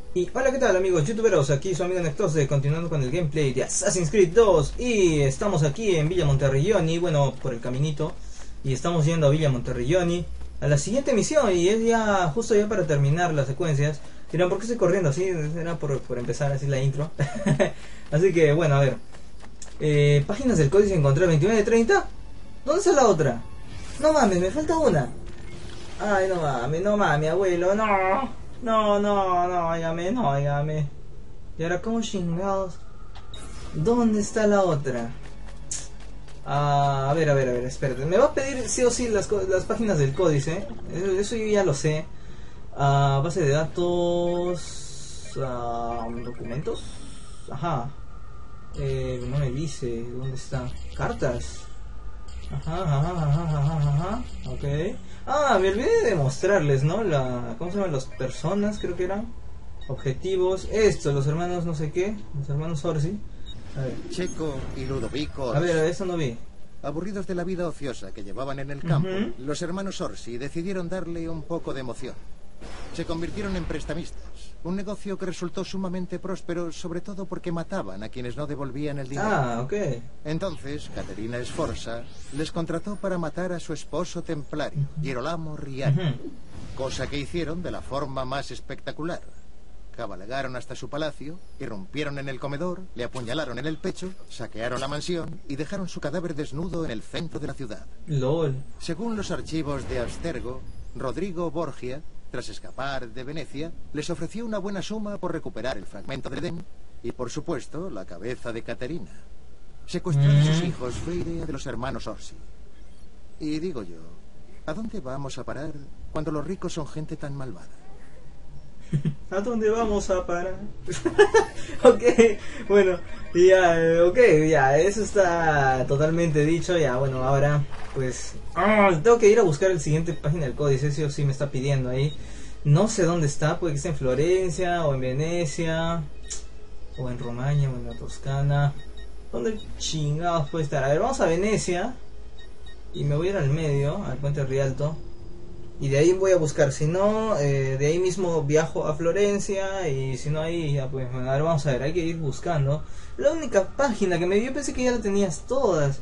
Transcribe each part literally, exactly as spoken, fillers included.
Y hola, ¿qué tal amigos youtuberos? Aquí su amigo Nectose, continuando con el gameplay de Assassin's Creed dos. Y estamos aquí en Villa Monterrigioni, bueno, por el caminito. Y estamos yendo a Villa Monterrigioni a la siguiente misión. Y es ya, justo ya para terminar las secuencias. Dirán, ¿por qué estoy corriendo así? Era por, por empezar así la intro. Así que, bueno, a ver. Eh, páginas del códice encontré veintinueve de treinta. ¿Dónde está la otra? No mames, me falta una. Ay, no mames, no mames, abuelo, no. No, no, no, óigame, no, óigame. Y ahora, ¿cómo chingados? ¿Dónde está la otra? Ah, a ver, a ver, a ver, espérate. Me va a pedir sí o sí las, las páginas del códice. Eso, eso yo ya lo sé. Ah, base de datos. Ah, documentos. Ajá. Eh, no me dice dónde está. Cartas. Ajá, ajá, ajá, ajá, ajá. Ok. Ah, me olvidé de mostrarles, ¿no? La, ¿cómo se llaman? Las personas, creo que eran. Objetivos. Esto, los hermanos no sé qué. Los hermanos Orsi. A ver. Checo y Ludovico Orsi. A ver, eso no vi. Aburridos de la vida ociosa que llevaban en el campo, Uh-huh. los hermanos Orsi decidieron darle un poco de emoción. Se convirtieron en prestamistas, un negocio que resultó sumamente próspero, sobre todo porque mataban a quienes no devolvían el dinero. Ah, ok. Entonces, Caterina Sforza les contrató para matar a su esposo templario, Girolamo Riani, Uh-huh. cosa que hicieron de la forma más espectacular. Cabalgaron hasta su palacio, irrumpieron en el comedor, le apuñalaron en el pecho, saquearon la mansión y dejaron su cadáver desnudo en el centro de la ciudad. LOL. Según los archivos de Abstergo, Rodrigo Borgia, tras escapar de Venecia, les ofreció una buena suma por recuperar el fragmento de Edén y, por supuesto, la cabeza de Caterina. Secuestrar a sus hijos fue idea de los hermanos Orsi. Y digo yo, ¿a dónde vamos a parar cuando los ricos son gente tan malvada? ¿A dónde vamos a parar? Ok, bueno, ya, eh, ok, ya, eso está totalmente dicho. Ya, bueno, ahora, pues, ah, tengo que ir a buscar el siguiente página del códice, sí o sí me está pidiendo ahí. No sé dónde está, puede que esté en Florencia, o en Venecia, o en Romaña, o en la Toscana. ¿Dónde chingados puede estar? A ver, vamos a Venecia, y me voy a ir al medio, al puente Rialto. Y de ahí voy a buscar, si no, eh, de ahí mismo viajo a Florencia. Y si no, ahí ya pues, bueno, a ver, vamos a ver, hay que ir buscando. La única página que me dio, yo pensé que ya la tenías todas.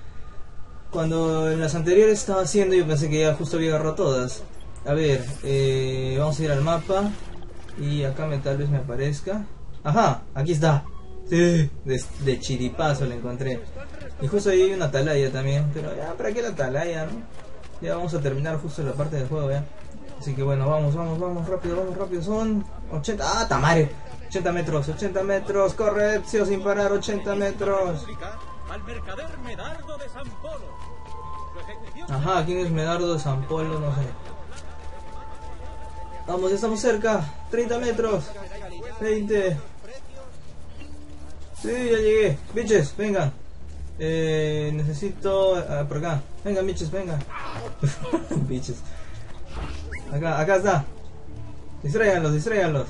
Cuando en las anteriores estaba haciendo, yo pensé que ya justo había agarrado todas. A ver, eh, vamos a ir al mapa. Y acá me, tal vez me aparezca. Ajá, aquí está. Sí, de, de chiripazo la encontré. Y justo ahí hay una atalaya también. Pero ya, ¿para qué la atalaya, no? Ya vamos a terminar justo la parte del juego, ya. Así que bueno, vamos, vamos, vamos, rápido, vamos, rápido. Son ochenta, ah, tamare. ochenta metros, ochenta metros, corre, Ezio, sin parar, ochenta metros. Ajá, ¿quién es Medardo de San Polo? No sé. Vamos, ya estamos cerca. treinta metros. veinte. Sí, ya llegué. Bitches, vengan. Eh, necesito... Uh, por acá. Vengan, biches, vengan. Biches. Acá, acá está. Distráiganlos, distráiganlos.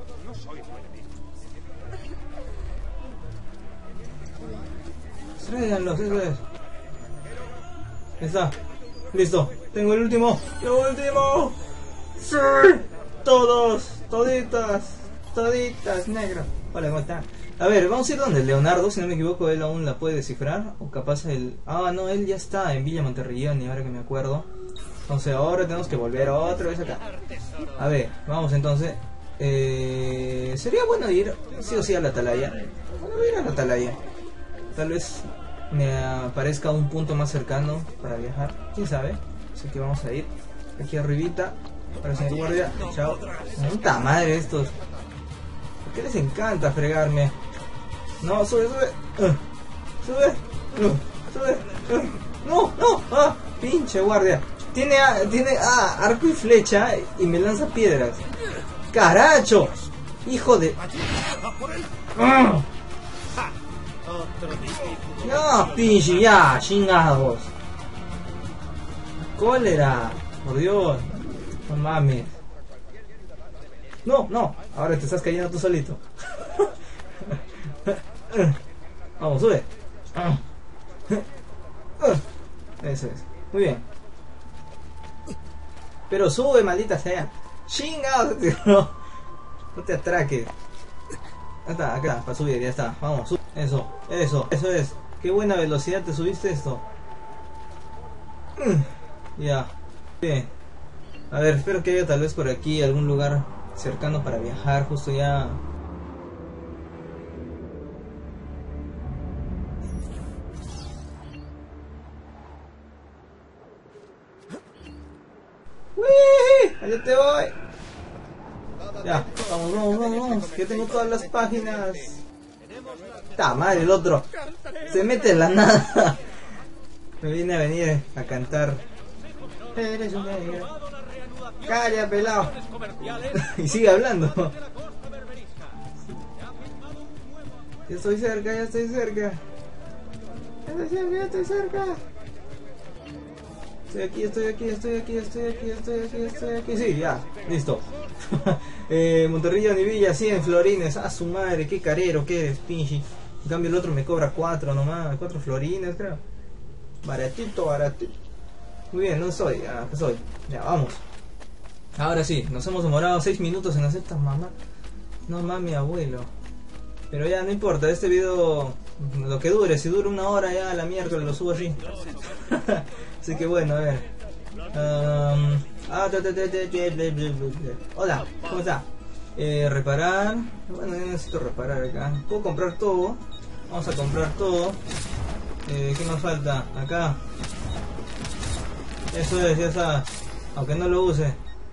Distráiganlos, eso es. Ahí está. Listo. Tengo el último. ¡El último! ¡Sí! Todos. Toditas. Toditas, negro. Hola, ¿cómo están? A ver, vamos a ir donde Leonardo, si no me equivoco, él aún la puede descifrar. O capaz él... Ah, no, él ya está en Villa Monterrigioni, ahora que me acuerdo. Entonces ahora tenemos que volver otra vez acá. A ver, vamos entonces. Eh, sería bueno ir, sí o sí, a la atalaya. Bueno, voy a ir a la atalaya. Tal vez me aparezca un punto más cercano para viajar. ¿Quién sabe? Así que vamos a ir aquí arribita. Para señor guardia. Chao. Puta madre estos. ¿Por qué les encanta fregarme? No, sube, sube. Uh, sube. Uh, sube. Uh, no, no. Ah, pinche guardia. Tiene, tiene ah, arco y flecha y me lanza piedras. ¡Caracho! Hijo de... Uh. No, pinche, ya, chingados. Cólera. Por Dios. No mames. No, no. Ahora te estás cayendo tú solito. Vamos, sube. Eso es. Muy bien. Pero sube, maldita sea. Chingados. No te atraques. Ahí está, acá, para subir, ya está. Vamos, sub. Eso, eso, eso es. Qué buena velocidad te subiste esto. Mm, ya. Bien. A ver, espero que haya tal vez por aquí algún lugar cercano para viajar. Justo ya. ¡Uy! ¡Allá te voy! Ya, vamos, vamos, vamos, vamos. Que tengo todas las páginas. ¡Ta madre, el otro! Se mete en la nada. Me viene a venir a cantar. Eres un negro. Calla, pelado. Y sigue hablando. Ya estoy cerca, ya estoy cerca. Ya estoy cerca, ya estoy cerca. Estoy aquí, estoy aquí, estoy aquí, estoy aquí, estoy aquí, estoy aquí. Sí, ya, listo. eh, Monterrillo ni Villa, cien florines. A su madre, qué carero que eres, pinche. En cambio el otro me cobra cuatro nomás, cuatro florines, creo. Baratito, baratito. Muy bien, no soy, acá soy. Ya, vamos. Ahora sí, nos hemos demorado seis minutos en hacer esta mamá. No mami, abuelo. Pero ya, no importa, este video, lo que dure, si dura una hora ya, la miércoles lo subo así. Así que bueno, a ver. Um, ah, hola, ¿cómo está? Eh, reparar. Bueno, yo necesito reparar acá. Puedo comprar todo. Vamos a comprar todo. Eh, ¿Qué nos falta? Acá. Eso es, ya está. Aunque no lo use.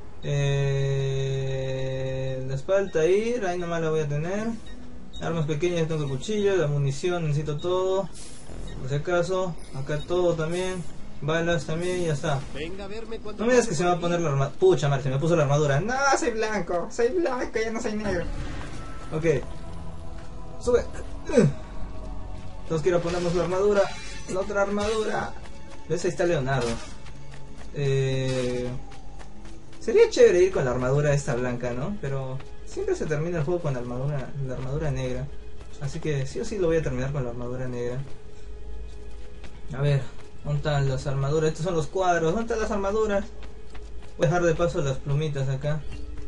Eh, les falta ir. Ahí nomás la voy a tener. Armas pequeñas, tengo cuchillo. La munición, necesito todo. Por si acaso. Acá todo también. Balas también, ya está. No me digas que se me va a poner la armadura. Pucha madre, se me puso la armadura. No, soy blanco. Soy blanco, ya no soy negro. Ok. Sube. Entonces quiero ponernos la armadura. La otra armadura. ¿Ves? Ahí está Leonardo. Eh... Sería chévere ir con la armadura esta blanca, ¿no? Pero siempre se termina el juego con la armadura, la armadura negra. Así que sí o sí lo voy a terminar con la armadura negra. A ver, ¿dónde están las armaduras? Estos son los cuadros. ¿Dónde están las armaduras? Voy a dejar de paso las plumitas acá.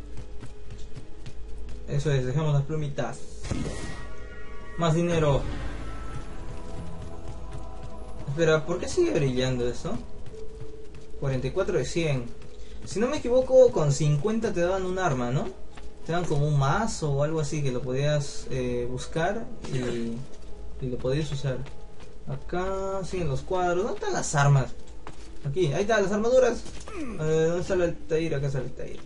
Eso es, dejamos las plumitas. Más dinero. Espera, ¿por qué sigue brillando eso? cuarenta y cuatro de cien. Si no me equivoco, con cincuenta te daban un arma, ¿no? Te daban como un mazo o algo así que lo podías eh, buscar y, y lo podías usar. Acá siguen los cuadros. ¿Dónde están las armas? Aquí, ahí están las armaduras. Eh, ¿Dónde está el Altair? Acá está el Altair.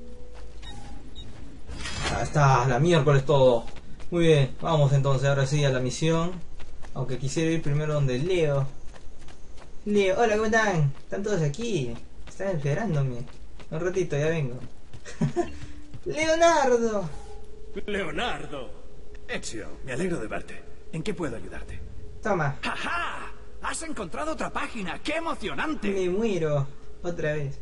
Ahí está, la miércoles todo. Muy bien, vamos entonces ahora sí a la misión. Aunque quisiera ir primero donde Leo. Leo, hola, ¿cómo están? Están todos aquí. Están esperándome. Un ratito, ya vengo. ¡Leonardo! ¡Leonardo! Ezio, me alegro de verte. ¿En qué puedo ayudarte? Toma. ¡Ja, ja! ¡Has encontrado otra página! ¡Qué emocionante! Me muero. Otra vez.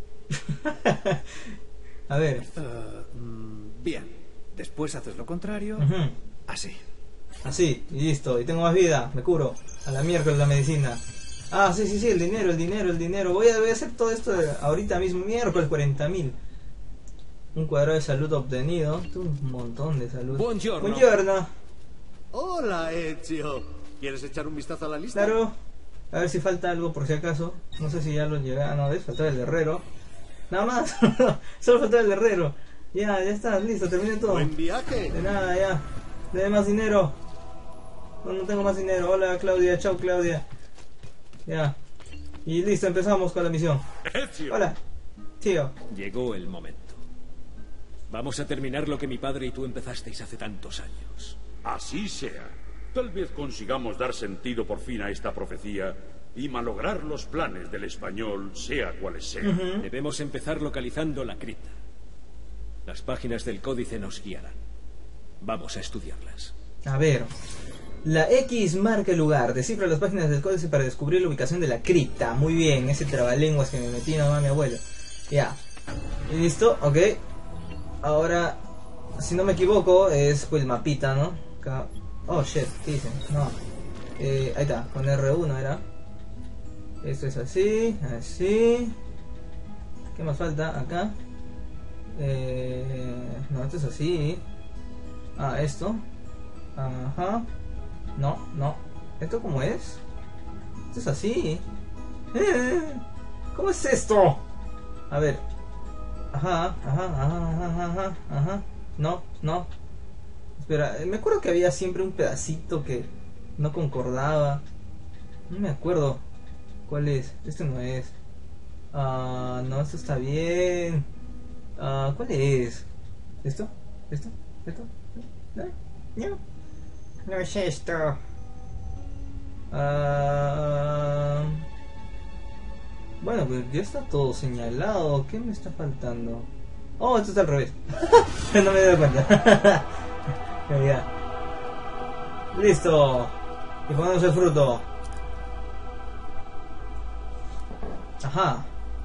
A ver. Uh, mm, bien. Después haces lo contrario. Uh-huh. Así. Así, y listo. Y tengo más vida. Me curo. A la miércoles la medicina. Ah, sí, sí, sí. El dinero, el dinero, el dinero. Voy a, voy a hacer todo esto de ahorita mismo. Miércoles cuarenta mil. Un cuadrado de salud obtenido. Un montón de salud. Buongiorno. Buongiorno. Hola, Ezio. ¿Quieres echar un vistazo a la lista? Claro. A ver si falta algo por si acaso. No sé si ya lo llega. Ah, no, ves, faltaba el herrero. Nada más. Solo faltaba el herrero. Ya, ya está, listo, terminé todo. Buen viaje. De nada, ya. Deme más dinero. No, no tengo más dinero. Hola, Claudia. Chao, Claudia. Ya. Y listo, empezamos con la misión. Ezio. Hola, tío. Llegó el momento. Vamos a terminar lo que mi padre y tú empezasteis hace tantos años. Así sea. Tal vez consigamos dar sentido por fin a esta profecía y malograr los planes del español, sea cuales sean. Uh-huh. Debemos empezar localizando la cripta. Las páginas del códice nos guiarán. Vamos a estudiarlas. A ver. La X marca el lugar. Descifra las páginas del códice para descubrir la ubicación de la cripta. Muy bien, ese trabalenguas que me metí nomás mi abuelo. Ya. ¿Y listo? Ok. Ahora, si no me equivoco, es pues el mapita, ¿no? Acá. Oh, shit, ¿qué dicen? No. Eh, ahí está, con R uno era. Esto es así, así. ¿Qué más falta? Acá. Eh, no, esto es así. Ah, esto. Ajá. No, no. ¿Esto cómo es? Esto es así. Eh, ¿Cómo es esto? A ver. Ajá, ajá, ajá, ajá, ajá, ajá. No, no. Espera, me acuerdo que había siempre un pedacito que no concordaba. No me acuerdo. ¿Cuál es? Este no es. Ah, no, esto está bien. Ah, ¿cuál es? ¿Esto? ¿Esto? ¿Esto? ¿No? ¿No? No es esto. Ah, bueno, pues ya está todo señalado. ¿Qué me está faltando? Oh, esto está al revés. No me doy cuenta. Ya. Listo. Y ponemos el fruto. Ajá.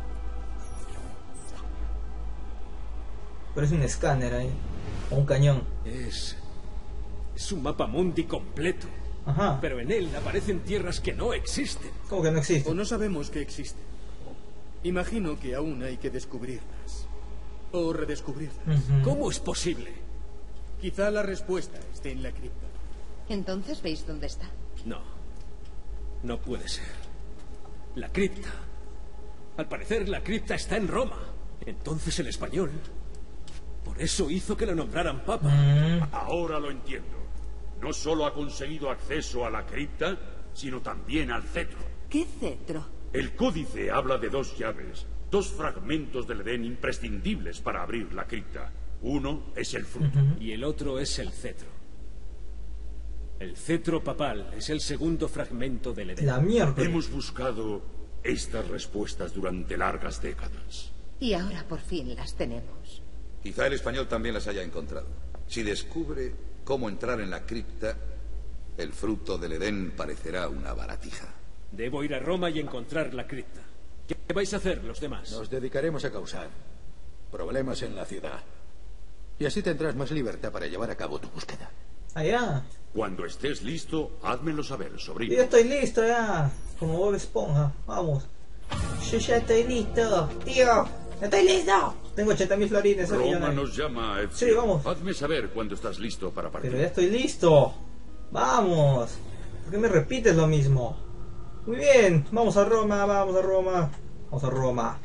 Parece un escáner ahí. O un cañón. Es... es un mapa mundi completo. Ajá. Pero en él aparecen tierras que no existen. ¿Cómo que no existe? O no sabemos que existen. Imagino que aún hay que descubrirlas. O redescubrirlas. Ujú. ¿Cómo es posible? Quizá la respuesta esté en la cripta. Entonces, ¿veis dónde está? No. No puede ser. La cripta. Al parecer la cripta está en Roma. Entonces el español... por eso hizo que lo nombraran papa. Mm. Ahora lo entiendo. No solo ha conseguido acceso a la cripta, sino también al cetro. ¿Qué cetro? El códice habla de dos llaves, dos fragmentos del Edén imprescindibles para abrir la cripta. Uno es el fruto. Ujú. Y el otro es el cetro. El cetro papal es el segundo fragmento del Edén. La mierda. Hemos buscado estas respuestas durante largas décadas. Y ahora por fin las tenemos. Quizá el español también las haya encontrado. Si descubre cómo entrar en la cripta, el fruto del Edén parecerá una baratija. Debo ir a Roma y encontrar la cripta. ¿Qué vais a hacer los demás? Nos dedicaremos a causar problemas en la ciudad. Y así tendrás más libertad para llevar a cabo tu búsqueda. Allá. Cuando estés listo, házmelo saber, sobrino. Yo estoy listo ya. Como Bob Esponja. Vamos. Yo ya estoy listo. Tío. Estoy listo. Tengo ochenta mil florines. soy Roma millonario. nos llama, Ezio. Sí, vamos. Hazme saber cuando estás listo para partir. Pero ya estoy listo. Vamos. ¿Por qué me repites lo mismo? Muy bien. Vamos a Roma. Vamos a Roma. Vamos a Roma.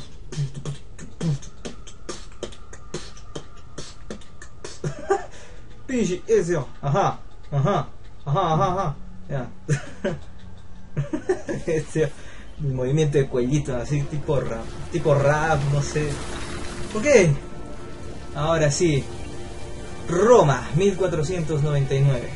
Pinche eso. Ajá. Ajá. Ajá, ajá, ajá. Ya. Ese el movimiento de cuellito así tipo rap, tipo rap, no sé. Ok. Ahora sí. Roma, mil cuatrocientos noventa y nueve.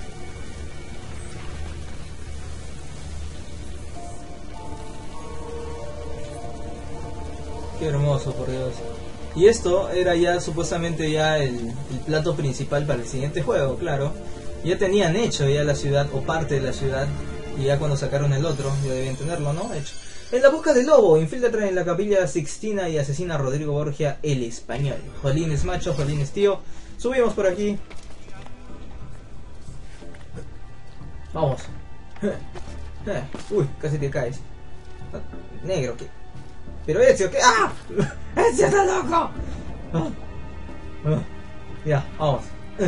Qué hermoso, por Dios. Y esto era ya supuestamente ya el, el plato principal para el siguiente juego, claro. Ya tenían hecho ya la ciudad o parte de la ciudad. Y ya cuando sacaron el otro, ya debían tenerlo, ¿no? Hecho. En la busca del lobo, infiltra en la capilla Sixtina y asesina a Rodrigo Borgia, el español. Jolín es macho, Jolín es tío. Subimos por aquí. Vamos. Uy, casi te caes. Negro, ¿qué? Pero Ezio, ¿qué? ¡Ah! ¡Ezio está loco! Ah. Ah. Ya, vamos.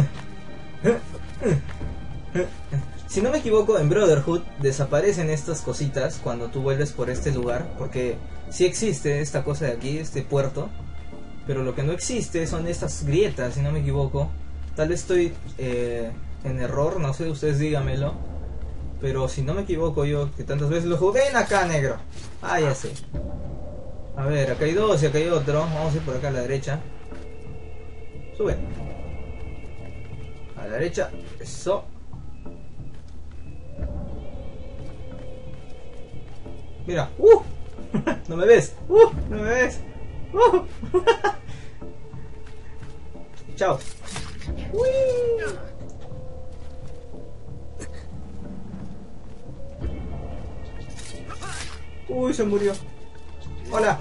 Si no me equivoco, en Brotherhood desaparecen estas cositas cuando tú vuelves por este lugar, porque sí existe esta cosa de aquí, este puerto, pero lo que no existe son estas grietas, si no me equivoco. Tal vez estoy eh, en error, no sé, ustedes dígamelo, pero si no me equivoco yo, que tantas veces lo jugué. ¡Ven acá, negro! Ah, ya sé. A ver, acá hay dos y acá hay otro. Vamos a ir por acá a la derecha. Sube. A la derecha. Eso. Mira. ¡Uh! No me ves. ¡Uh! No me ves. ¡Uh! Chao. ¡Uy! Uy, se murió. Hola.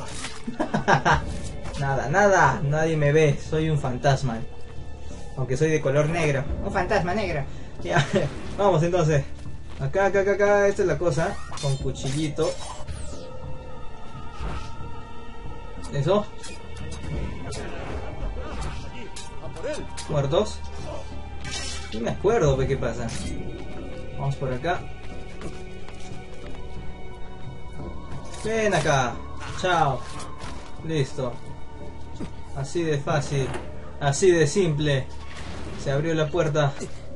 Nada, nada. Nadie me ve. Soy un fantasma. Aunque soy de color negro. Un fantasma negro. Ya. Vamos entonces. Acá, acá, acá, acá. Esta es la cosa. Con cuchillito. Eso. Muertos. No me acuerdo de qué pasa. Vamos por acá. Ven acá. Chao. Listo. Así de fácil. Así de simple. Se abrió la puerta.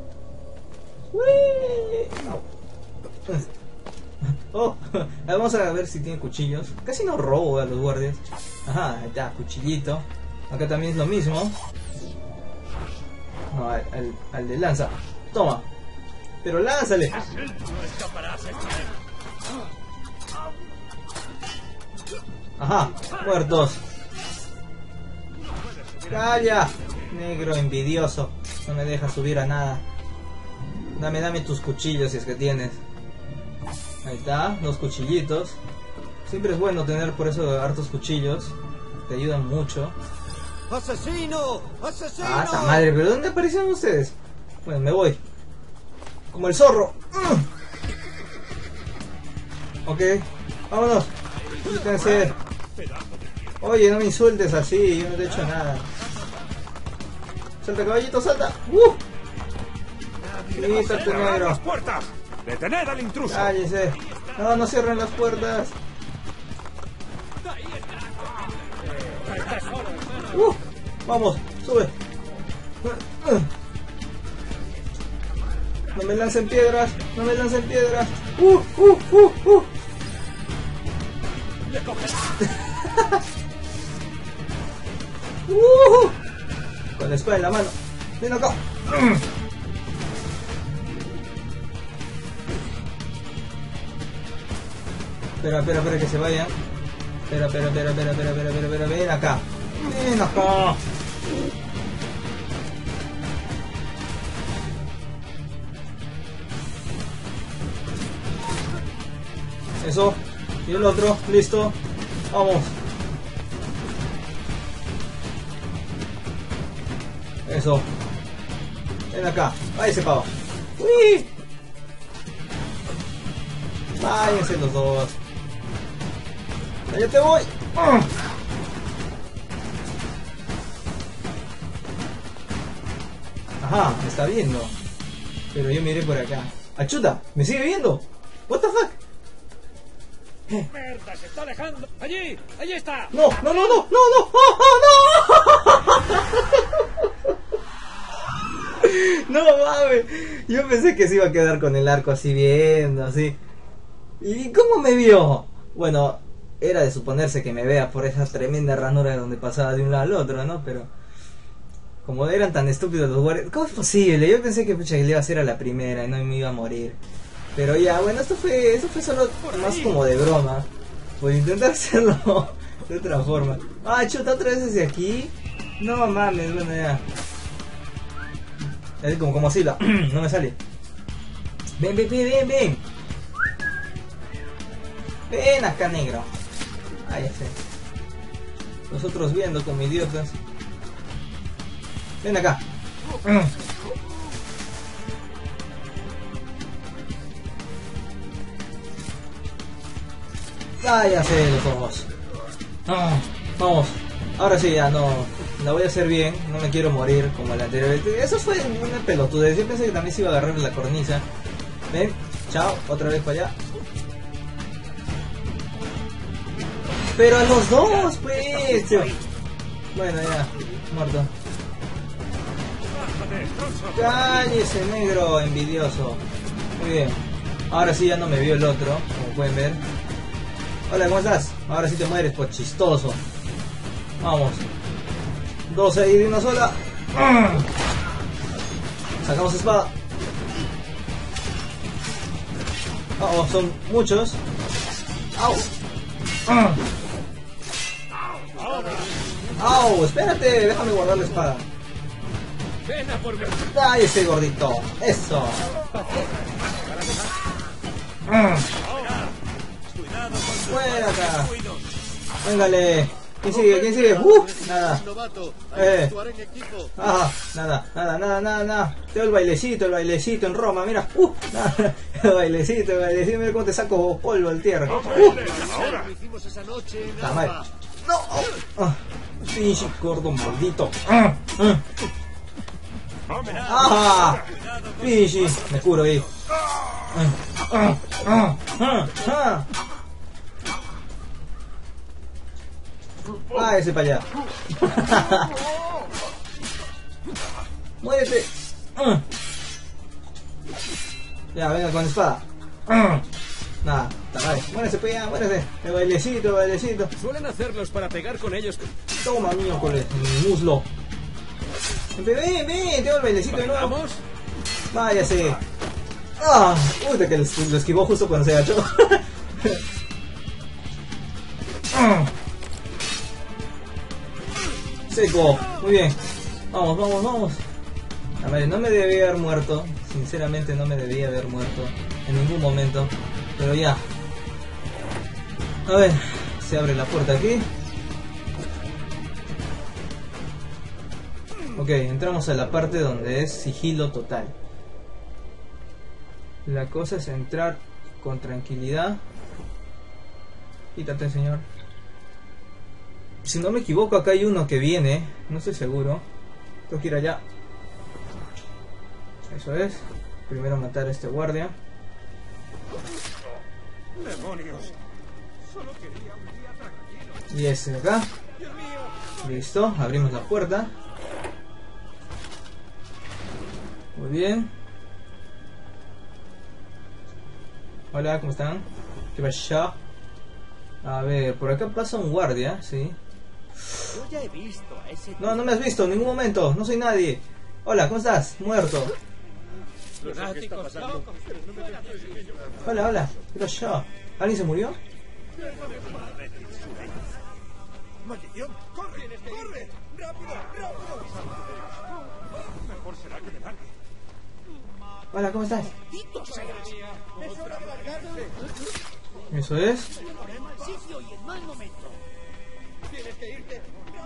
Oh, vamos a ver si tiene cuchillos. Casi no robo a los guardias. Ajá, ahí está, cuchillito. Acá también es lo mismo. No, al, al, al de lanza. Toma. Pero lánzale. Ajá, muertos. Calla, negro envidioso. No me deja subir a nada. Dame, dame tus cuchillos si es que tienes. Ahí está, dos cuchillitos. Siempre es bueno tener por eso hartos cuchillos. Te ayudan mucho. ¡Asesino! ¡Asesino! Ah, esta madre, pero ¿dónde aparecieron ustedes? Bueno, me voy. Como el zorro. Ok, vámonos. Quítense. Oye, no me insultes así, yo no te he hecho nada. Salta, caballito, salta. ¡Uh! Quítate, negro. las puertas! ¡Detened al intruso! Cállese. No, no cierren las puertas. Uh, vamos, sube. No me lancen piedras, no me lancen piedras. Uh, uh, uh, uh. uh. Con la espada en la mano. Ven acá. Espera, espera, espera que se vayan. Espera, espera, espera, espera, espera, espera, espera, espera, ven acá. Ven acá. Eso. Y el otro, listo. Vamos. Eso. Ven acá. Váyase pavo. Uy. Váyanse los dos. ¡Ya te voy! ¡Ah! Ajá, me está viendo. Pero yo miré por acá. ¡Achuta! ¡Me sigue viendo! ¿What the fuck? ¡Mierda! ¡Se está alejando! ¡Allí! ¡Allí está! ¡No! ¡No, no, no! ¡No, no! ¡Oh, oh, no! ¡No mames! Yo pensé que se iba a quedar con el arco así viendo, así. ¿Y cómo me vio? Bueno, era de suponerse que me vea por esa tremenda ranura donde pasaba de un lado al otro, ¿no? Pero como eran tan estúpidos los guardias, ¿cómo es posible? Yo pensé que pucha, que le iba a hacer a la primera y no me iba a morir. Pero ya, bueno, esto fue esto fue solo más como de broma. Por intentar hacerlo de otra forma. Ah, chuta, otra vez desde aquí. No mames, bueno, ya. Es como, como así, la... no me sale. Ven, ven, ven, ven, ven. Ven acá, negro. Ah, ya sé. Nosotros viendo como idiotas. Ven acá. Ah, ya sé los ojos. Ah, vamos. Ahora sí, ya no. La voy a hacer bien. No me quiero morir como la anterior. Eso fue una pelotudez. Yo pensé que también se iba a agarrar la cornisa. Ven. Chao. Otra vez para allá. Pero a los dos, pues. Bueno, ya. Muerto. Cállese, negro envidioso. Muy bien. Ahora sí ya no me vio el otro, como pueden ver. Hola, ¿cómo estás? Ahora sí te mueres, pues chistoso. Vamos. Dos ahí de una sola. Sacamos espada. Oh, son muchos. Au. Au, espérate, déjame guardar la espada. ¡Ay, ese gordito! ¡Eso! ¡Fuera acá! ¡Véngale! ¿Quién sigue? ¿Quién sigue? ¡Uh! Nada. Eh. Ah, nada, nada, nada, nada, nada. Te doy el bailecito, el bailecito en Roma, mira. ¡Uh! Nada. El bailecito, el bailecito. Mira cómo te saco polvo al tierra. ¡Uh! ¡No! ¡Ah! ¡Pinche gordo maldito! ¡Ah! ¡Ah! ¡Ah! Pichi, me curo ahí. Ah, ah, ah, ah. Ah, ese para allá. Muérete. Uh. Ya, venga con espada. Uh. Nada, vale. Muérese para allá, muérese. El bailecito, el bailecito. Suelen hacerlos para pegar con ellos. Toma, miércoles, mi muslo. Ven, ven, ven, tengo el bailecito de nuevo. ¿Vamos? Váyase. Ah, uy, de que lo esquivó justo cuando se agachó. uh. Seco, muy bien. Vamos, vamos, vamos. A ver, no me debía haber muerto. Sinceramente no me debía haber muerto en ningún momento. Pero ya. A ver, se abre la puerta aquí. Ok, entramos a la parte donde es sigilo total. La cosa es entrar con tranquilidad. Quítate, señor. Si no me equivoco, acá hay uno que viene. No estoy seguro. Tengo que ir allá. Eso es. Primero matar a este guardia. ¡Demonios! Solo quería un día tranquilo. Y este de acá. Listo. Abrimos la puerta. Muy bien. Hola, ¿cómo están? ¿Qué pasa? A ver, por acá pasa un guardia, sí. Yo ya he visto a ese... No, no me has visto en ningún momento. No soy nadie. Hola, ¿cómo estás? Muerto. Hola, hola. ¿Qué pasó? ¿Alguien se murió? ¡Maldición! ¡Corre! ¡Corre! ¡Rápido! ¡Rápido! Mejor será que me largue. Hola, ¿cómo estás? ¡Maldito seas! ¡Es hora de largarse! Eso es. Sitio y en mal momento. Tienes que irte.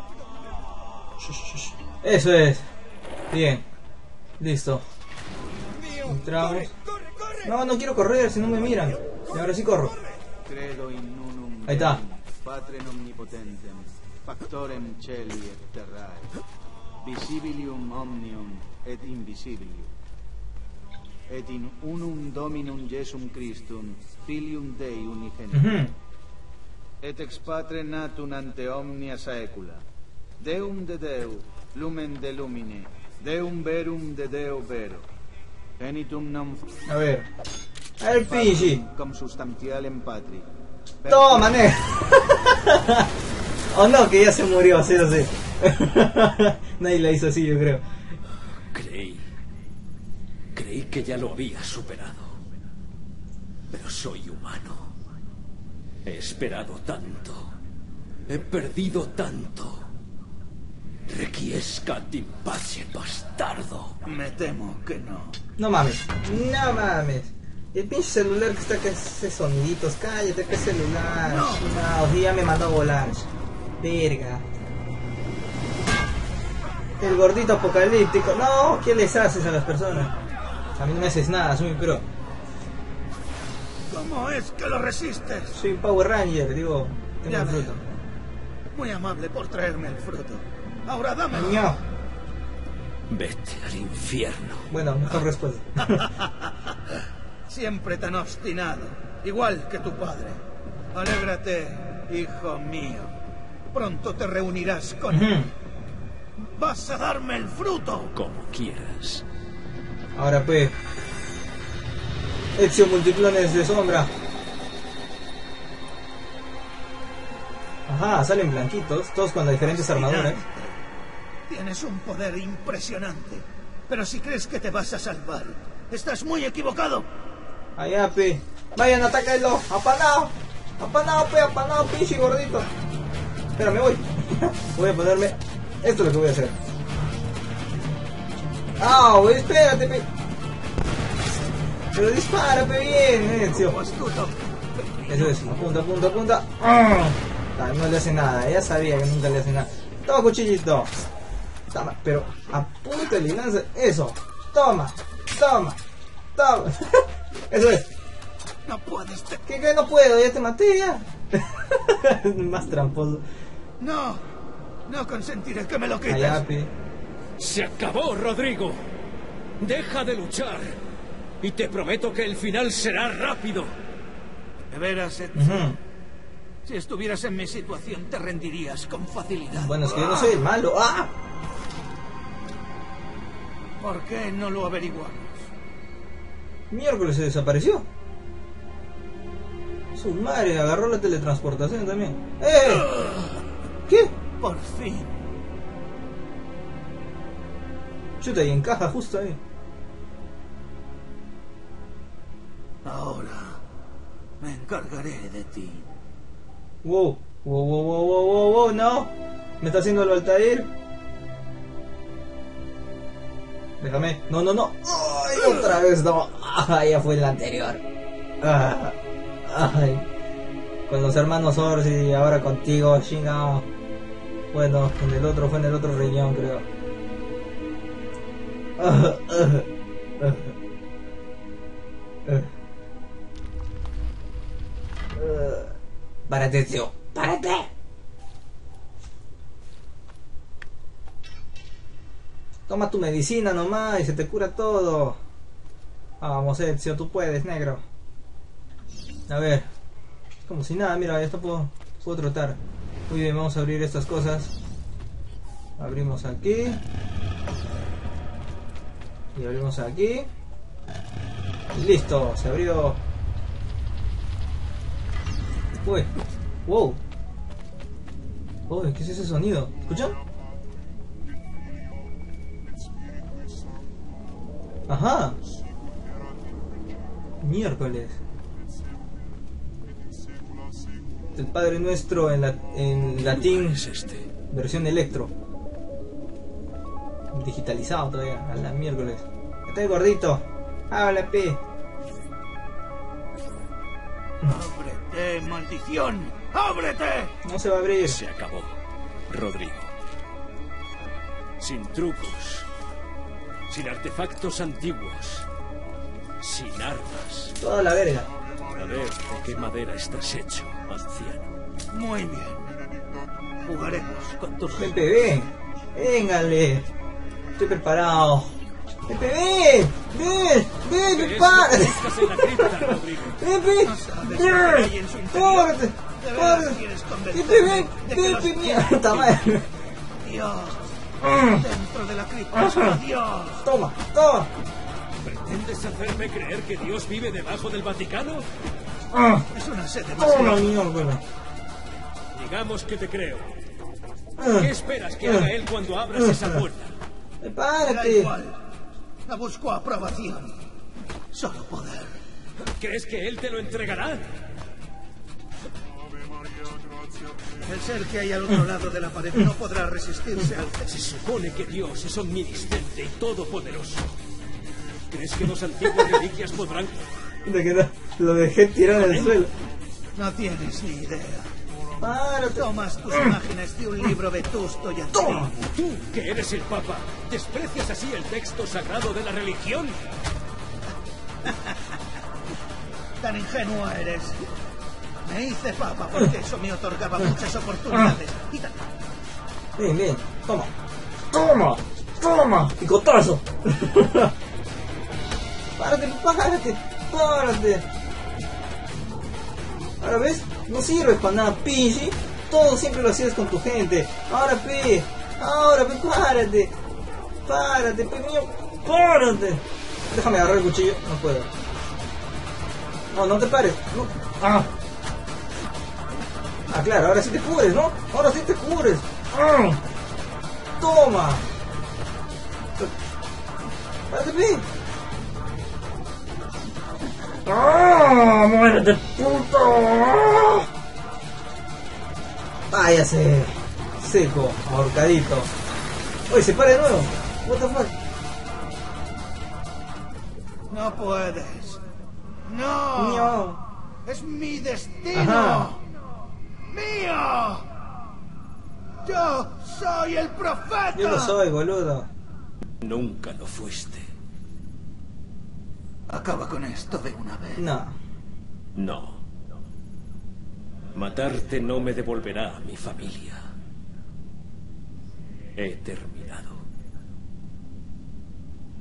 Eso es. Bien. Listo. Entramos. No, no quiero correr, si no me miran. Y ahora sí corro. Ahí está. Patrem omnipotentem, factorem celi et terrae, visibilium omnium et invisibilium. Et in unum Dominum Jesum Christum, Filium Dei unigenitum. Uh-huh. Et ex Patre natum ante omnia saecula. Deum de Deo, lumen de lumine, Deum verum de Deo vero. Genitum non... A ver. El Pidgey. Cum substantialem Patri. Toma, ne. Oh no, que ya se murió, sí, sí. Nadie la hizo así, yo creo. Creí. Creí que ya lo había superado. Pero soy humano. He esperado tanto. He perdido tanto. Requiescat in pace, bastardo. Me temo que no. No mames, no mames. El pinche celular que está que hace soniditos, cállate, que celular. No, no, sí, ya me mandó a volar. Verga. El gordito apocalíptico. No, ¿qué les haces a las personas? A mí no me haces nada, soy un pro. ¿Cómo es que lo resistes? Soy un Power Ranger, digo, tengo Ya un veo. fruto. Muy amable por traerme el fruto. Ahora dámelo. No. Vete al infierno. Bueno, mejor respuesta. Siempre tan obstinado, igual que tu padre. Alégrate, hijo mío. Pronto te reunirás con Ujú. él. Vas a darme el fruto. Como quieras. Ahora pues. Ezio multiclones de sombra. Ajá, salen blanquitos, todos con las diferentes armaduras. Tienes un poder impresionante. Pero si crees que te vas a salvar, estás muy equivocado. Allá, pe. Vayan, atáquenlo. Apanado. Apanado, pe. Apanado, pinche gordito. Espera, me voy. Voy a ponerme. Esto es lo que voy a hacer. ¡Ah! Espérate, pe. Pero dispara, pe, bien, Ezio. Astuto. Eso es. Apunta, apunta, apunta. ¡Ah! Ah, no le hace nada. Ya sabía que nunca le hace nada. Toma, cuchillito. Toma, pero apúntale y lanza. Eso. Toma. Toma. Toma. Eso es. No puedes. Te... ¿Qué, qué? No puedo, ya te maté ya. Más tramposo. No. No consentiré que me lo quites. Allá, pi. Se acabó, Rodrigo. Deja de luchar. Y te prometo que el final será rápido. De veras, Ezio. Ujú. Si estuvieras en mi situación, te rendirías con facilidad. Bueno, es que yo no soy el malo. ¡Ah! ¿Por qué no lo averiguamos? Miércoles se desapareció. Su madre agarró la teletransportación también. ¡Eh! ¿Qué? Por fin. Chuta, y encaja justo ahí. Ahora me encargaré de ti. Wow, wow, wow, wow, wow, wow, wow, no. Me está haciendo el Altair. Déjame. No, no, no. Ay, otra vez no. Ah, ya fue el anterior. Ah, ay. Con los hermanos Ors y ahora contigo, chingao. Bueno, en el otro fue en el otro riñón, creo. Ah, ah, ah, ah. Uh, párate, tío, párate. Toma tu medicina nomás y se te cura todo. Vamos, Ezio, tú puedes, negro. A ver, como si nada, mira, esto puedo, puedo trotar. Muy bien, vamos a abrir estas cosas. Abrimos aquí. Y abrimos aquí. Y listo, se abrió. Uy, wow. Uy, ¿qué es ese sonido? ¿Escuchan? Ajá. Miércoles. El Padre Nuestro en, la, en latín, es este? Versión electro. Digitalizado todavía, a la miércoles. Estoy gordito. Habla, pi. ¡Ábrete, maldición! ¡Ábrete! No se va a abrir. Se acabó, Rodrigo. Sin trucos, sin artefactos antiguos, sin armas. Toda la verga. A ver, ¿de qué madera estás hecho, anciano? Muy bien. Jugaremos con tus... Pepe, ven. Véngale. Estoy preparado. Pepe, ven. Ven. Ven, ¿Qué es prepárate. lo que buscas en la cripta, Rodrigo? Pepe. No sabes lo que hay en su Ven. interior. Párate. ¿De veras Párate. quieres Pepe, convencerme ven. de que los Pepe, tiene? mierda, madre. Dios. Dentro de la cripta está Dios. Toma, toma. ¿Pretendes hacerme creer que Dios vive debajo del Vaticano? Ah, Es una sed toma, demasiado. mierda. Digamos que te creo. Ah, ¿Qué esperas que haga él cuando abras esa puerta? Da Prepárate. igual. La busco aprobación. Solo poder. ¿Crees que él te lo entregará? El ser que hay al otro lado de la pared no podrá resistirse al... Se supone que Dios es omnisciente y todopoderoso. ¿Crees que las antiguas reliquias podrán...? De que no, lo dejé tirado en el suelo. No tienes ni idea. Párate. Tomas tus imágenes de un libro vetusto y antiguo. Tú, que eres el Papa, ¿desprecias así el texto sagrado de la religión? Tan ingenuo eres. Me hice papa porque eso me otorgaba muchas oportunidades. Quítate. Bien, bien. Toma. Toma. Toma. Picotazo. Párate, párate. Párate. Ahora ves, no sirves para nada, pi, ¿sí? Todo siempre lo hacías con tu gente. Ahora, pi. Ahora, pi, párate. Párate, pi mío. Párate. Déjame agarrar el cuchillo. No puedo. No, no te pares. No. Ah. Ah, claro, ahora sí te cubres, ¿no? Ahora sí te cubres. ¡Ah! ¡Toma! ¡Párate, pi! ¡Ah! ¡Muérete, puto! Váyase. Seco, ahorcadito. Oye, se para de nuevo. What the fuck? No puedes. No. Mío. Es mi destino. Ajá. ¡Mío! ¡Yo soy el profeta! Yo lo soy, boludo. Nunca lo fuiste. Acaba con esto de una vez. No. No. Matarte no me devolverá a mi familia. He terminado.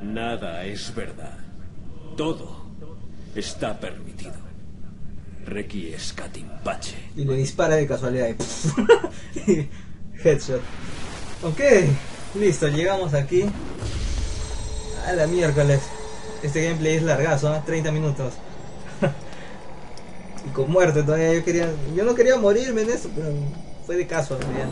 Nada es verdad. Todo está permitido. Requiescat in pace. Y le dispara de casualidad. Y, y headshot. Ok, listo, llegamos aquí. A la miércoles. Este gameplay es largazo, ¿eh? treinta minutos. Y con muerte todavía. Yo quería, yo no quería morirme en esto, pero fue de casualidad.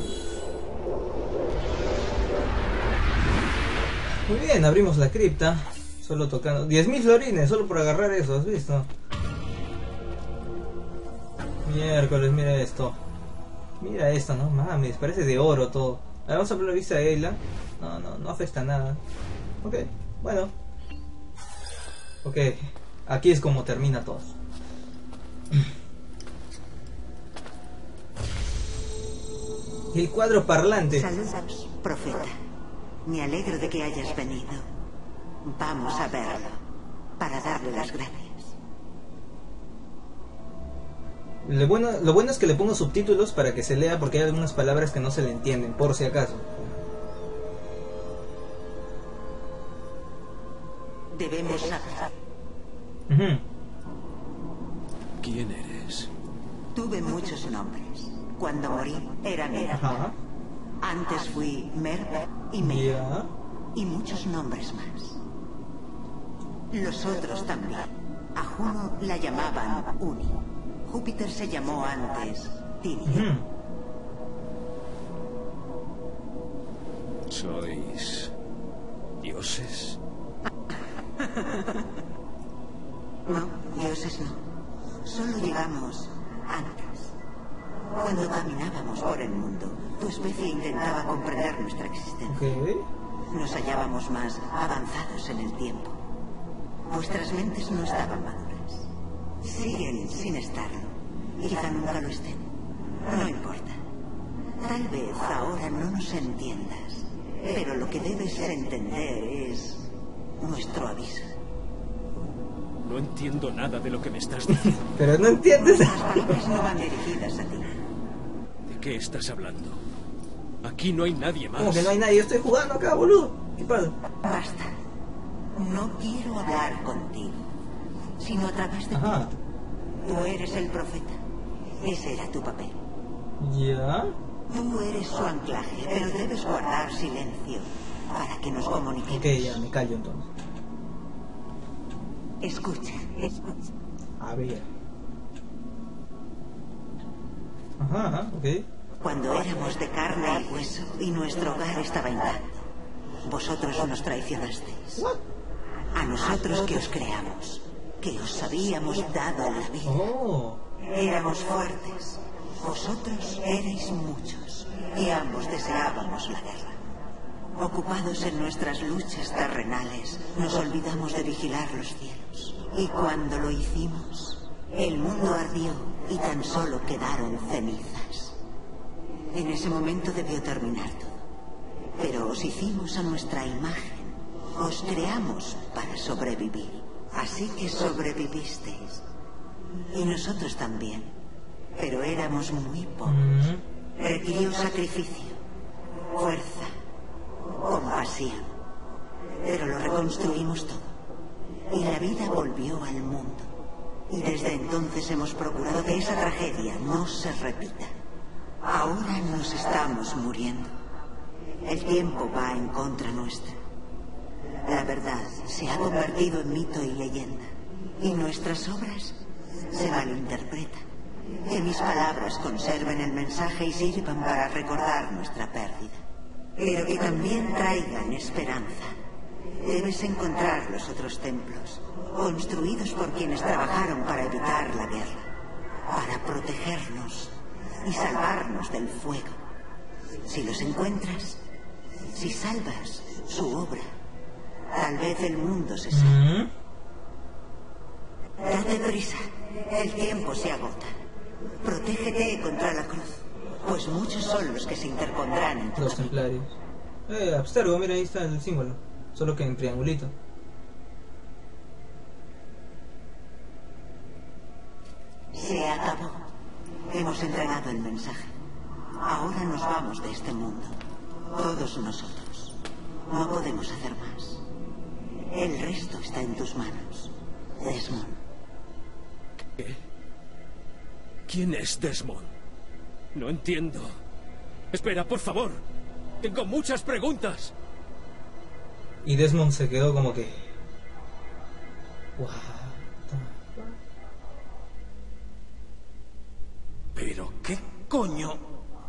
Muy bien, abrimos la cripta. Solo tocando. diez mil florines, solo por agarrar eso, ¿has visto? Miércoles, mira esto. Mira esto, no mames, parece de oro todo. A ver, vamos a ver la vista de Ayla. No, no, no afecta nada. Ok, bueno. Ok, aquí es como termina todo. El cuadro parlante. Saludos, profeta. Me alegro de que hayas venido. Vamos a verlo, para darle las gracias. Lo bueno, lo bueno es que le pongo subtítulos para que se lea, porque hay algunas palabras que no se le entienden, por si acaso. Debemos saber. Uh-huh. ¿Quién eres? Tuve muchos nombres. Cuando morí era Merv. Ajá. Antes fui Merv y Mer. Yeah. Y muchos nombres más. Los otros también. A Juno la llamaban Uni. Júpiter se llamó antes Tiria. ¿Sois dioses? No, dioses no. Solo llegamos antes. Cuando caminábamos por el mundo, tu especie intentaba comprender nuestra existencia. Okay. Nos hallábamos más avanzados en el tiempo. Vuestras mentes no estaban maduras. Siguen sin estarlo. Y quizá nunca lo estén. No importa. Tal vez ahora no nos entiendas. Pero lo que debes entender es nuestro aviso. No entiendo nada de lo que me estás diciendo. Pero no entiendes. Las palabras no van dirigidas a ti. ¿De qué estás hablando? Aquí no hay nadie más. ¿Cómo que no hay nadie? Yo estoy jugando acá, boludo. ¿Qué pasa? Basta. No quiero hablar contigo, sino a través de Ajá. ti. Tú eres el profeta. Ese era tu papel. ¿Ya? Tú eres su anclaje, pero debes guardar silencio para que nos comuniquemos. Ok, ya, me callo entonces. Escucha, escucha. A ver. Ajá, ajá, ok. Cuando éramos de carne y hueso y nuestro hogar estaba intacto, vosotros nos traicionasteis. A nosotros que os creamos, que os habíamos dado la vida. Oh. Éramos fuertes, vosotros erais muchos y ambos deseábamos la guerra. Ocupados en nuestras luchas terrenales, nos olvidamos de vigilar los cielos. Y cuando lo hicimos, el mundo ardió y tan solo quedaron cenizas. En ese momento debió terminar todo. Pero os hicimos a nuestra imagen. Os creamos para sobrevivir. Así que sobrevivisteis. Y nosotros también. Pero éramos muy pobres. Requirió sacrificio, fuerza, compasión. Pero lo reconstruimos todo. Y la vida volvió al mundo. Y desde entonces hemos procurado que esa tragedia no se repita. Ahora nos estamos muriendo. El tiempo va en contra nuestra. La verdad se ha convertido en mito y leyenda. Y nuestras obras se malinterpretan. Que mis palabras conserven el mensaje y sirvan para recordar nuestra pérdida. Pero que también traigan esperanza. Debes encontrar los otros templos, construidos por quienes trabajaron para evitar la guerra, para protegernos y salvarnos del fuego. Si los encuentras, si salvas su obra, tal vez el mundo se salve. Date prisa, el tiempo se agota. Protégete contra la cruz, pues muchos son los que se interpondrán en tu Los templarios. Eh, Abstergo, mira, ahí está el símbolo. Solo que en triangulito. Se acabó. Hemos entregado el mensaje. Ahora nos vamos de este mundo. Todos nosotros. No podemos hacer más. El resto está en tus manos, Desmond. ¿Qué? ¿Quién es Desmond? No entiendo. Espera, por favor. Tengo muchas preguntas. Y Desmond se quedó como que... Wow. ¿Pero qué coño?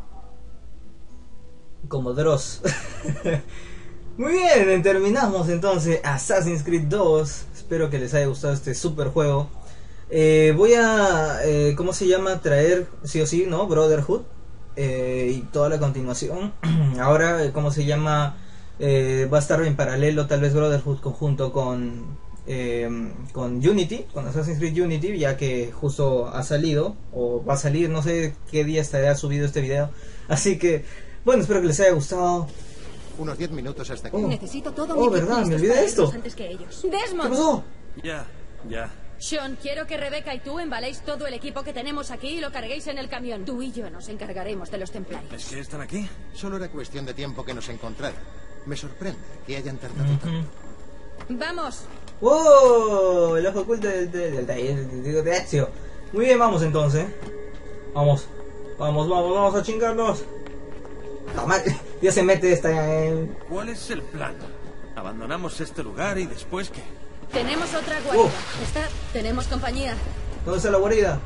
Como Dross. Muy bien, terminamos entonces Assassin's Creed dos. Espero que les haya gustado este super juego. Eh, voy a, eh, ¿cómo se llama? Traer, sí o sí, ¿no? Brotherhood. Eh, y toda la continuación. Ahora, eh, ¿cómo se llama? Eh, va a estar en paralelo tal vez Brotherhood conjunto con eh, con Unity, con Assassin's Creed Unity, ya que justo ha salido o va a salir, no sé qué día estará subido este video, así que bueno, espero que les haya gustado. Unos diez minutos hasta aquí. Oh. Necesito todo Oh, mi verdad, equipo me listo olvidé para de esto. irnos antes que ellos. Desmond. ¿Qué pasó? Ya, ya. Sean, quiero que Rebeca y tú embaléis todo el equipo que tenemos aquí y lo carguéis en el camión. Tú y yo nos encargaremos de los templarios. ¿Es que están aquí? Solo era cuestión de tiempo que nos encontraran. Me sorprende que hayan tardado Uh-huh. tanto. Vamos. ¡Wow! El ojo oculto del, del, del, del, del de Ezio. Muy bien, vamos entonces. Vamos, vamos, vamos, vamos a chingarnos. No, mal, ya se mete esta en... ¿Cuál es el plan? Abandonamos este lugar y después ¿qué? Tenemos otra guarida. Uh. Está. Tenemos compañía. ¿Dónde está la guarida?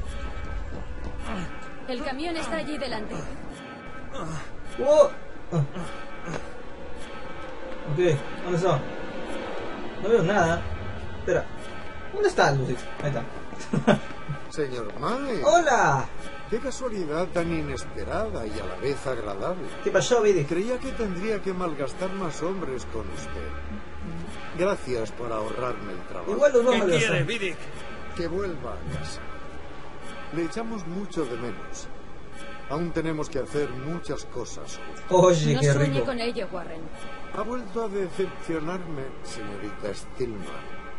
El camión está allí delante. ¡Oh! Ah. Ok, ¿dónde está? No veo nada. Espera. ¿Dónde está Lucy? Ahí está. Señor Mae. ¡Hola! Qué casualidad tan inesperada y a la vez agradable. ¿Qué pasó, Vidi? Creía que tendría que malgastar más hombres con usted. Gracias por ahorrarme el trabajo. Igual los vamos a ¿Qué quiere, hacer. Vidic? Que vuelva a casa. Le echamos mucho de menos. Aún tenemos que hacer muchas cosas. Oye, No qué sueñe rico. con ello, Warren. Ha vuelto a decepcionarme, señorita Stillman.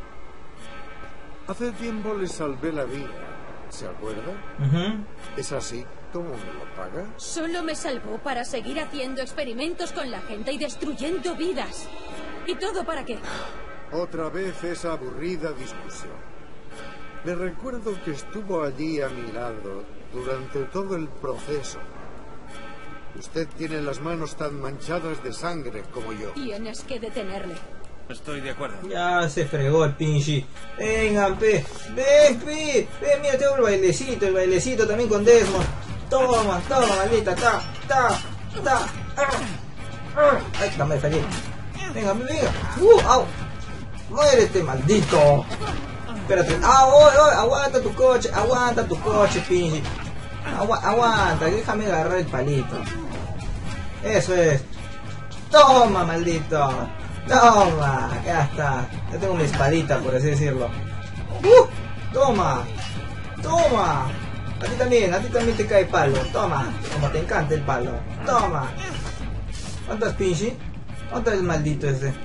Hace tiempo le salvé la vida. ¿Se acuerda? Uh-huh. ¿Es así como me lo paga? Solo me salvó para seguir haciendo experimentos con la gente y destruyendo vidas. ¿Y todo para qué? Otra vez esa aburrida discusión. Le recuerdo que estuvo allí a mi lado durante todo el proceso. Usted tiene las manos tan manchadas de sangre como yo. Tienes que detenerle. Estoy de acuerdo. Ya se fregó el pinche. Venga, pe. Ven, pe. Ven, mira, tengo el bailecito, el bailecito también con Desmond. Toma, toma, maldita. Ta, ta, ta. Ah, ah. Ay, no me fallé. Venga, venga. Uh, au. Muérete, maldito. Espérate. Ah, oh, oh, aguanta tu coche, aguanta tu coche, pinche. Agua, aguanta, déjame agarrar el palito. Eso es. Toma, maldito. Toma, ya está. Ya tengo mi espadita, por así decirlo. Uh, toma. Toma. A ti también, a ti también te cae palo. Toma. Como te encanta el palo. Toma. ¿Cuántas pinche? ¿Cuántas es el maldito ese?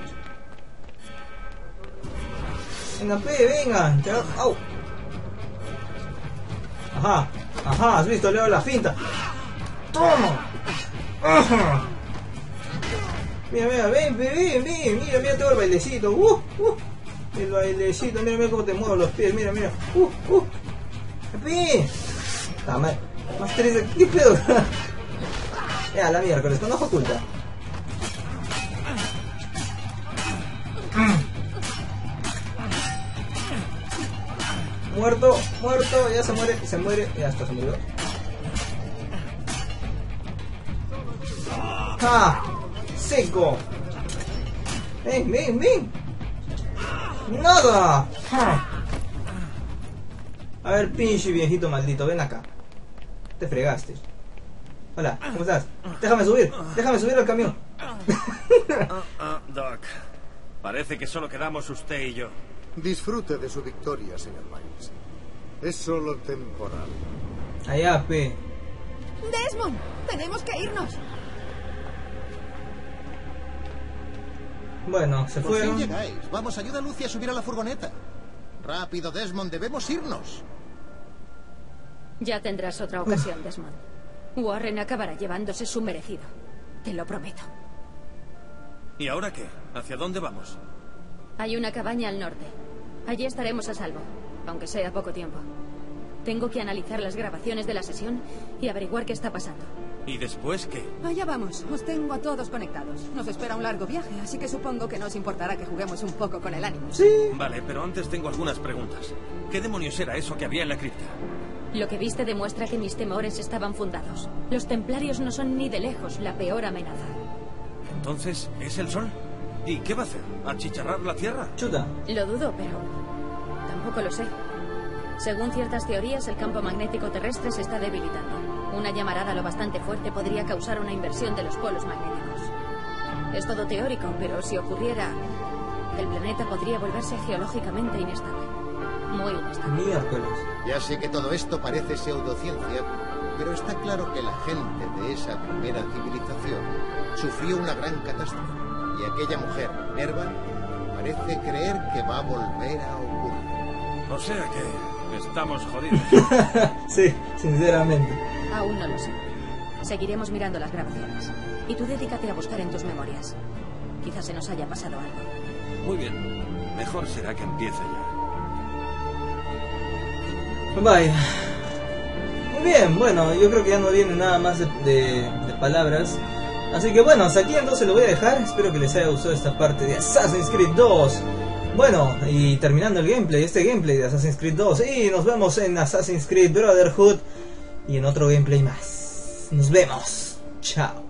Venga, pe, venga. Ya- Au. Ajá. Ajá, has visto, le doy la finta. Toma. Ajá. Mira, mira, ven, ven, ven, ven, mira, mira, tengo el bailecito. Uh, uh. El bailecito, mira, mira cómo te muevo los pies, mira, mira. Uh, uh. Ven. Ah, más, más tres, ¿qué pedo? Ya, la miércoles, con ojo oculta. Muerto, muerto, ya se muere, se muere, ya está, se murió. ¡Ah! ¡Seco! ¡Ven, ven, ven! ¡Nada! ¡Ah! A ver, pinche viejito maldito, ven acá. Te fregaste. Hola, ¿cómo estás? Déjame subir, déjame subir al camión. Ah, ah, Doc, parece que solo quedamos usted y yo. Disfrute de su victoria, señor Miles. Es solo temporal. Allá, pe. Desmond, tenemos que irnos. Bueno, se Por fin fueron. llegáis. Vamos, ayuda a Lucy a subir a la furgoneta. Rápido, Desmond, debemos irnos. Ya tendrás otra ocasión, Desmond. Warren acabará llevándose su merecido. Te lo prometo. ¿Y ahora qué? ¿Hacia dónde vamos? Hay una cabaña al norte. Allí estaremos a salvo, aunque sea poco tiempo. Tengo que analizar las grabaciones de la sesión y averiguar qué está pasando. ¿Y después qué? Allá vamos, os tengo a todos conectados. Nos espera un largo viaje, así que supongo que no os importará que juguemos un poco con el ánimo. Sí. Vale, pero antes tengo algunas preguntas. ¿Qué demonios era eso que había en la cripta? Lo que viste demuestra que mis temores estaban fundados. Los templarios no son ni de lejos la peor amenaza. Entonces, ¿es el sol? ¿Y qué va a hacer? ¿Achicharrar la Tierra? Chuta. Lo dudo, pero tampoco lo sé. Según ciertas teorías, el campo magnético terrestre se está debilitando. Una llamarada lo bastante fuerte podría causar una inversión de los polos magnéticos. Es todo teórico, pero si ocurriera, el planeta podría volverse geológicamente inestable. Muy inestable. Miércoles. Ya sé que todo esto parece pseudociencia, pero está claro que la gente de esa primera civilización sufrió una gran catástrofe. Y aquella mujer, Nerva, parece creer que va a volver a ocurrir. O sea que estamos jodidos. Sí, sinceramente. Aún no lo sé. Seguiremos mirando las grabaciones. Y tú dedícate a buscar en tus memorias. Quizás se nos haya pasado algo. Muy bien. Mejor será que empiece ya. Vaya. Muy bien, bueno, yo creo que ya no viene nada más de, de, de palabras. Así que bueno, hasta aquí entonces lo voy a dejar. Espero que les haya gustado esta parte de Assassin's Creed dos. Bueno, y terminando el gameplay, este gameplay de Assassin's Creed dos. Y nos vemos en Assassin's Creed Brotherhood. Y en otro gameplay más. Nos vemos. Chao.